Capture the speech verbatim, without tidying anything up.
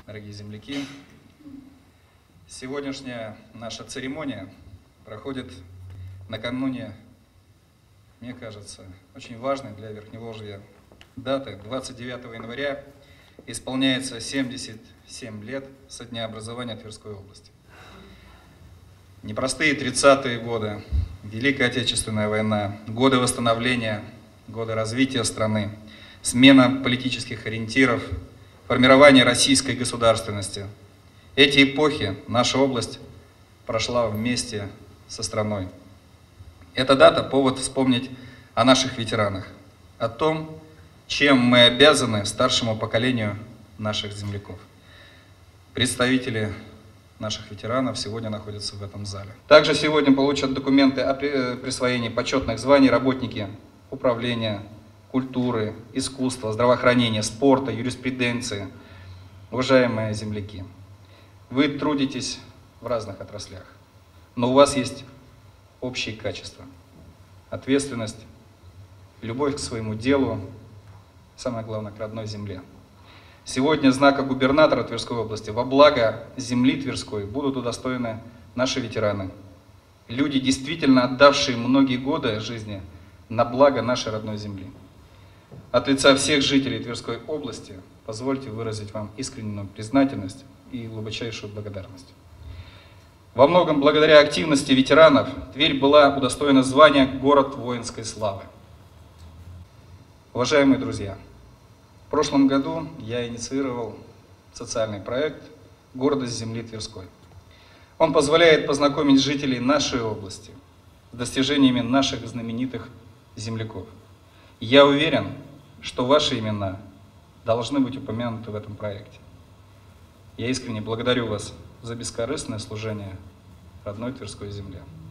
дорогие земляки! Сегодняшняя наша церемония проходит накануне, мне кажется, очень важной для Верхневолжья даты. двадцать девятого января исполняется семьдесят семь лет со дня образования Тверской области. Непростые тридцатые годы, Великая Отечественная война, годы восстановления, годы развития страны, смена политических ориентиров, формирование российской государственности. Эти эпохи наша область прошла вместе со страной. Эта дата – повод вспомнить о наших ветеранах, о том, чем мы обязаны старшему поколению наших земляков. Представители наших ветеранов сегодня находятся в этом зале. Также сегодня получат документы о присвоении почетных званий работники управления, культуры, искусства, здравоохранения, спорта, юриспруденции. Уважаемые земляки, вы трудитесь в разных отраслях, но у вас есть общие качества: ответственность, любовь к своему делу, самое главное, к родной земле. Сегодня знака губернатора Тверской области во благо земли Тверской будут удостоены наши ветераны. Люди, действительно отдавшие многие годы жизни на благо нашей родной земли. От лица всех жителей Тверской области позвольте выразить вам искреннюю признательность и глубочайшую благодарность. Во многом благодаря активности ветеранов Тверь была удостоена звания «Город воинской славы». Уважаемые друзья, в прошлом году я инициировал социальный проект «Гордость земли Тверской». Он позволяет познакомить жителей нашей области с достижениями наших знаменитых земляков. Я уверен, что ваши имена должны быть упомянуты в этом проекте. Я искренне благодарю вас за бескорыстное служение родной Тверской земле.